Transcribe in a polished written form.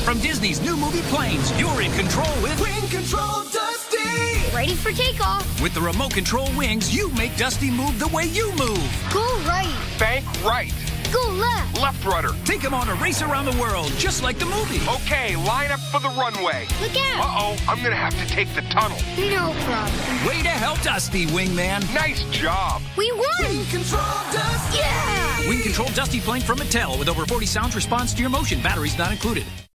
From Disney's new movie Planes, you're in control with Wing Control Dusty! Ready for takeoff. With the remote control wings, you make Dusty move the way you move. Go right. Bank right. Go left. Left rudder. Take him on a race around the world, just like the movie. Okay, line up for the runway. Look out. Uh-oh, I'm gonna have to take the tunnel. No problem. Way to help Dusty, Wingman. Nice job. We won. Wing Control Dusty! Yeah. Wing Control Dusty plane from Mattel with over 40 sounds response to your motion. Batteries not included.